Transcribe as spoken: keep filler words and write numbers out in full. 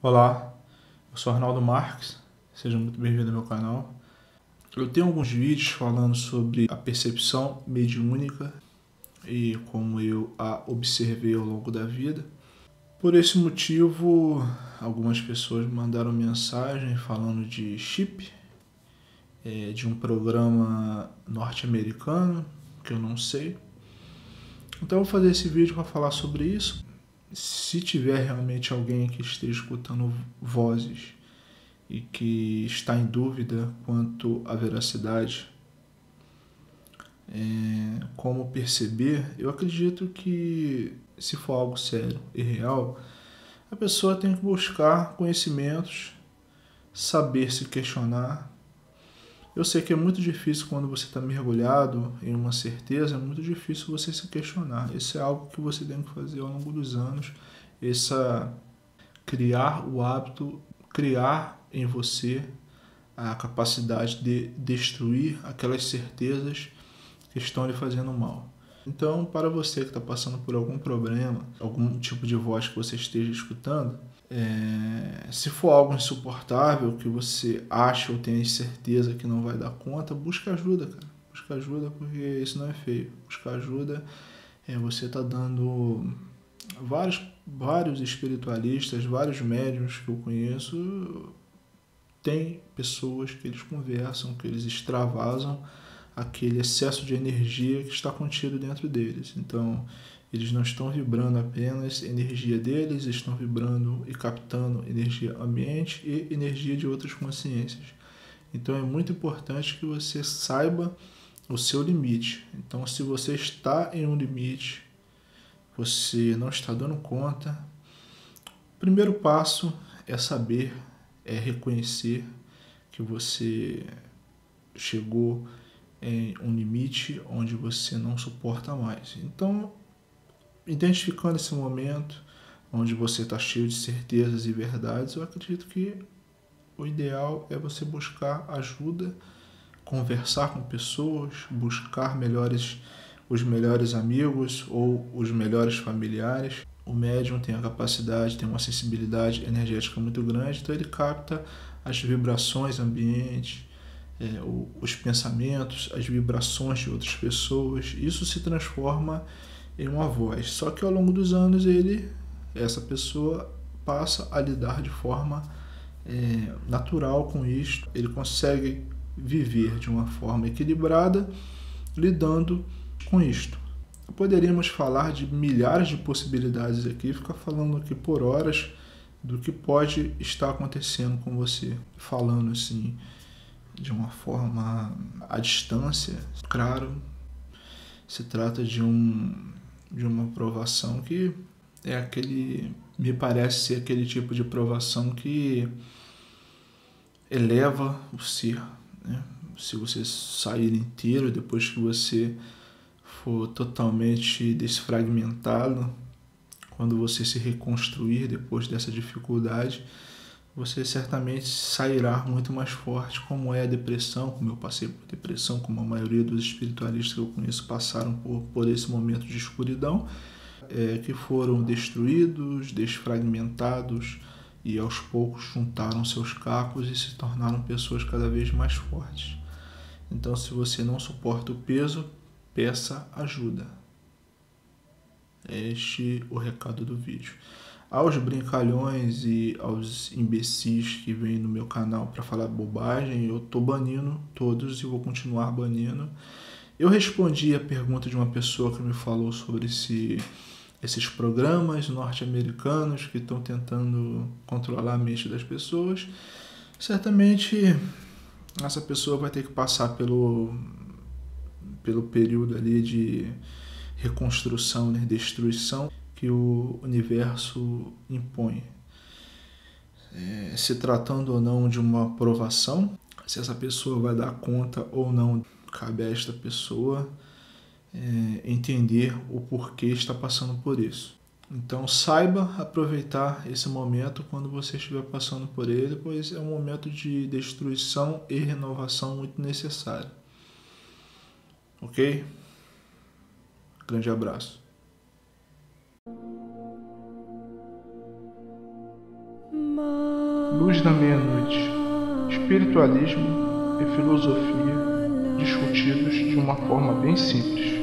Olá, eu sou Arnaldo Marques, seja muito bem-vindo ao meu canal. Eu tenho alguns vídeos falando sobre a percepção mediúnica e como eu a observei ao longo da vida. Por esse motivo, algumas pessoas me mandaram mensagem falando de chip, é, de um programa norte-americano, que eu não sei. Então eu vou fazer esse vídeo para falar sobre isso. Se tiver realmente alguém que esteja escutando vozes e que está em dúvida quanto à veracidade, é, como perceber, eu acredito que se for algo sério e real, a pessoa tem que buscar conhecimentos, saber se questionar. Eu sei que é muito difícil quando você está mergulhado em uma certeza, é muito difícil você se questionar. Isso é algo que você tem que fazer ao longo dos anos, essa criar o hábito, criar em você a capacidade de destruir aquelas certezas que estão lhe fazendo mal. Então, para você que está passando por algum problema, algum tipo de voz que você esteja escutando, é, se for algo insuportável que você acha ou tem certeza que não vai dar conta, busca ajuda, cara. Busca ajuda porque isso não é feio. Buscar ajuda é você tá dando vários, vários espiritualistas, vários médiuns que eu conheço, tem pessoas que eles conversam, que eles extravasam aquele excesso de energia que está contido dentro deles. Então, eles não estão vibrando apenas energia deles, estão vibrando e captando energia ambiente e energia de outras consciências. Então, é muito importante que você saiba o seu limite. Então, se você está em um limite, você não está dando conta, o primeiro passo é saber, é reconhecer que você chegou em um limite onde você não suporta mais. Então, identificando esse momento onde você está cheio de certezas e verdades, eu acredito que o ideal é você buscar ajuda, conversar com pessoas, buscar melhores, os melhores amigos ou os melhores familiares. O médium tem a capacidade, tem uma sensibilidade energética muito grande, então ele capta as vibrações ambientes, é, os pensamentos, as vibrações de outras pessoas. Isso se transforma em uma voz. Só que ao longo dos anos ele, essa pessoa passa a lidar de forma é, natural com isto. Ele consegue viver de uma forma equilibrada, lidando com isto. Poderíamos falar de milhares de possibilidades aqui, ficar falando aqui por horas do que pode estar acontecendo com você, falando assim de uma forma à distância. Claro, se trata de um de uma provação que é aquele, me parece ser aquele tipo de provação que eleva o ser, né? Se você sair inteiro depois que você for totalmente desfragmentado, quando você se reconstruir depois dessa dificuldade, você certamente sairá muito mais forte, como é a depressão, como eu passei por depressão, como a maioria dos espiritualistas que eu conheço passaram por, por esse momento de escuridão, é, que foram destruídos, desfragmentados e aos poucos juntaram seus cacos e se tornaram pessoas cada vez mais fortes. Então, se você não suporta o peso, peça ajuda. Este é o recado do vídeo. Aos brincalhões e aos imbecis que vêm no meu canal para falar bobagem, eu estou banindo todos e vou continuar banindo. Eu respondi a pergunta de uma pessoa que me falou sobre esse, esses programas norte-americanos que estão tentando controlar a mente das pessoas. Certamente essa pessoa vai ter que passar pelo, pelo período ali de reconstrução, né, destruição que o universo impõe. É, se tratando ou não de uma provação, se essa pessoa vai dar conta ou não, cabe a esta pessoa é, entender o porquê está passando por isso. Então saiba aproveitar esse momento quando você estiver passando por ele, pois é um momento de destruição e renovação muito necessário. Ok? Grande abraço. My Luz da Meia-Noite. Espiritualismo e filosofia discutidos de uma forma bem simples.